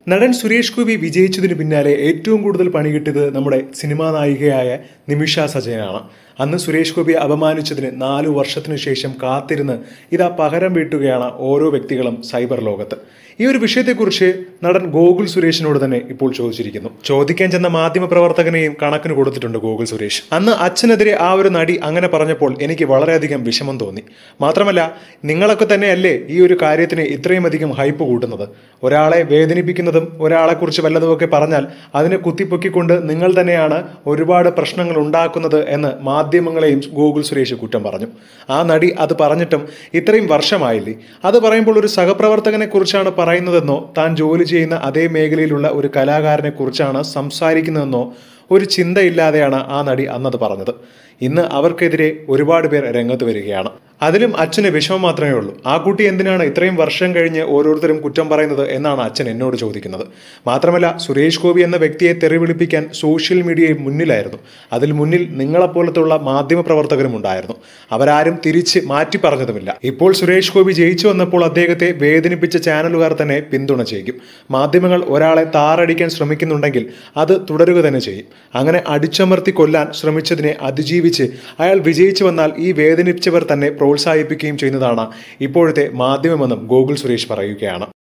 നടൻ സുരേഷ് ഗോപി വിജയിച്ചതിന് പിന്നാലെ ഏറ്റവും കൂടുതൽ പണി കിട്ടിയത് നമ്മുടെ സിനിമാ നായികയായ നിമിഷ സജയനാണ്. അന്ന് സുരേഷ് ഗോപിയെ അപമാനിച്ചതിന് 4 വർഷത്തിനു ശേഷം കാത്തിരുന്ന് ഇതാ പകരം വീട്ടുകയാണ് ഓരോ വ്യക്തികളും സൈബർ ലോകത്ത്. ഈ ഒരു വിഷയത്തെക്കുറിച്ച് നടൻ ഗോകുൽ സുരേഷിനോട് തന്നെ ഇപ്പോൾ ചോദിച്ചിരിക്കുന്നു. ചോദിക്കാൻ ചെന്ന മാധ്യമപ്രവർത്തകനെയും കണക്കിന് കൊടുത്തിട്ടുണ്ട് ഗോകുൽ സുരേഷ്. അന്ന് അച്ഛനെതിരെ ആ ഒരു നടി അങ്ങനെ പറഞ്ഞപ്പോൾ എനിക്ക് വളരെയധികം വിഷമം തോന്നി. മാത്രമല്ല, നിങ്ങളൊക്കെ തന്നെയല്ലേ ഈ ഒരു കാര്യത്തിന് ഇത്രയും അധികം ഹൈപ്പ് കൂട്ടുന്നത്. ഒരാളെ വേദനിപ്പിക്കുന്നതും ഒരാളെക്കുറിച്ച് വല്ലതുമൊക്കെ പറഞ്ഞാൽ അതിനെ കുത്തിപ്പൊക്കിക്കൊണ്ട് നിങ്ങൾ തന്നെയാണ് ഒരുപാട് പ്രശ്നങ്ങൾ ഉണ്ടാക്കുന്നത് എന്ന് മാധ്യമങ്ങളെയും ഗോകുൽ സുരേഷ് കുറ്റം പറഞ്ഞു. ആ നടി അത് പറഞ്ഞിട്ടും ഇത്രയും വർഷമായില്ലേ. അത് പറയുമ്പോൾ ഒരു സഹപ്രവർത്തകനെ കുറിച്ചാണ് പറയുന്നതെന്നോ താൻ ജോലി ചെയ്യുന്ന അതേ മേഖലയിലുള്ള ഒരു കലാകാരനെ കുറിച്ചാണ് സംസാരിക്കുന്നതെന്നോ ഒരു ചിന്തയില്ലാതെയാണ് ആ നടി അന്നത് പറഞ്ഞത്. ഇന്ന് അവർക്കെതിരെ ഒരുപാട് പേർ രംഗത്ത് വരികയാണ്. അതിലും അച്ഛന് വിഷമം മാത്രമേ ഉള്ളൂ. ആ കുട്ടി എന്തിനാണ് ഇത്രയും വർഷം കഴിഞ്ഞ് ഓരോരുത്തരും കുറ്റം പറയുന്നത് എന്നാണ് അച്ഛൻ എന്നോട് ചോദിക്കുന്നത്. മാത്രമല്ല, സുരേഷ് ഗോപി എന്ന വ്യക്തിയെ തെറിവിളിപ്പിക്കാൻ സോഷ്യൽ മീഡിയയിൽ മുന്നിലായിരുന്നു. അതിൽ മുന്നിൽ നിങ്ങളെപ്പോലത്തുള്ള മാധ്യമപ്രവർത്തകരും ഉണ്ടായിരുന്നു. അവരാരും തിരിച്ച് മാറ്റി പറഞ്ഞതുമില്ല. ഇപ്പോൾ സുരേഷ് ഗോപി ജയിച്ചു വന്നപ്പോൾ അദ്ദേഹത്തെ വേദനിപ്പിച്ച ചാനലുകാർ തന്നെ പിന്തുണ ചെയ്യും. മാധ്യമങ്ങൾ ഒരാളെ താറടിക്കാൻ ശ്രമിക്കുന്നുണ്ടെങ്കിൽ അത് തുടരുക തന്നെ ചെയ്യും. അങ്ങനെ അടിച്ചമർത്തി കൊല്ലാൻ ശ്രമിച്ചതിനെ അതിജീവിച്ച് അയാൾ വിജയിച്ചു വന്നാൽ ഈ വേദനിപ്പിച്ചവർ തന്നെ പ്രോത്സാഹിപ്പിക്കുകയും ചെയ്യുന്നതാണ് ഇപ്പോഴത്തെ മാധ്യമമെന്നും ഗോകുൽ സുരേഷ് പറയുകയാണ്.